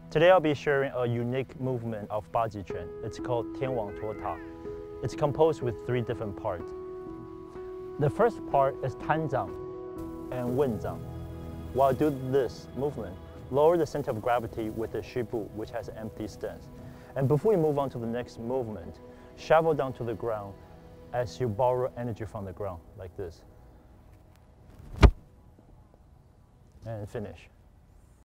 Today I'll be sharing a unique movement of Baji Quan. It's called Tian Wang Tuo Ta. It's composed with 3 different parts. The first part is Tan Zhang and Wen Zhang. While do this movement, lower the center of gravity with the Shibu, which has an empty stance. And before you move on to the next movement, shovel down to the ground as you borrow energy from the ground, like this. And finish.